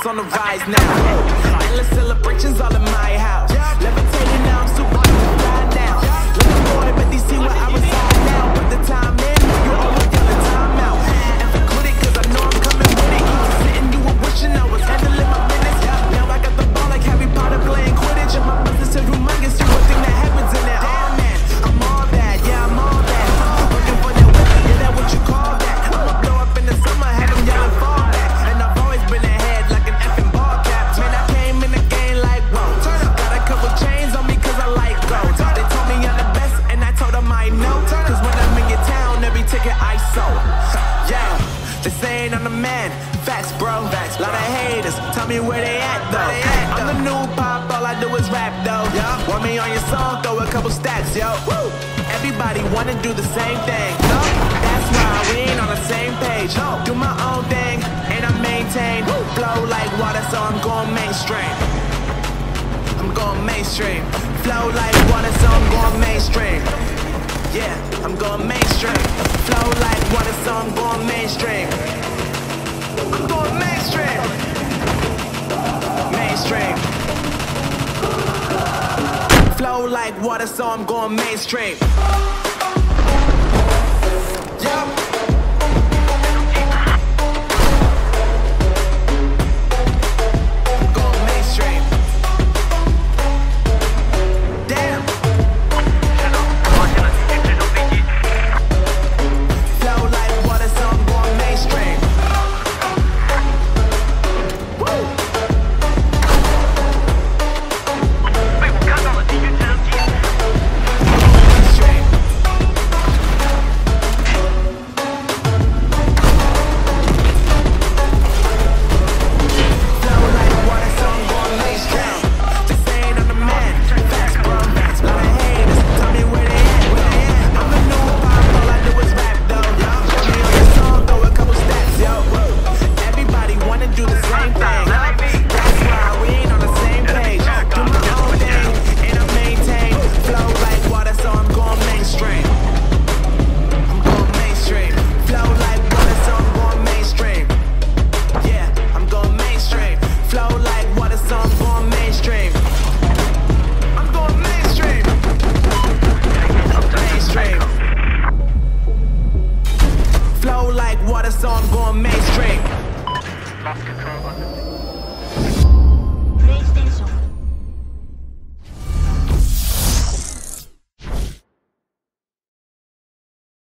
is on the rise now. Endless celebrations all in my house. Levitating now, I'm super duper fly now. Little boy, but they see where I reside now. Put the time in, you always got the time out. And forget it, cause I know I'm coming with it. Sitting, you were wishing I was handling my business. Now I got the ball like Harry Potter playing Quidditch. And my business is humongous, you would think that happens in there. Oh man, I'm all that, yeah, I'm all that. Looking for that whip, yeah, that what you call that. I'ma blow up in the summer, have them yelling fall back. And I've always been ahead like an effing ball cap. Man, I came in the game like, whoa. Got a couple chains on me cause I like gold. They told me I'm the best and I told them I know. Cause when I'm in your town, every ticket I sold. Yeah, they saying I'm the man. Facts, bro. Facts, lot of haters. Tell me where they at, though. I'm the new pop, all I do is rap, though. Want me on your song, throw a couple stacks, yo. Woo! Everybody wanna do the same thing. That's why we ain't on the same page. Do my own thing, and I maintain. Flow like water, so I'm going mainstream. I'm going mainstream. Flow like water, so I'm going mainstream. Yeah, I'm going mainstream. Flow like water, so I'm going mainstream. I'm going mainstream. Mainstream. Flow like water, so I'm going mainstream. Yeah. Water, so I'm going mainstream. Lost control on the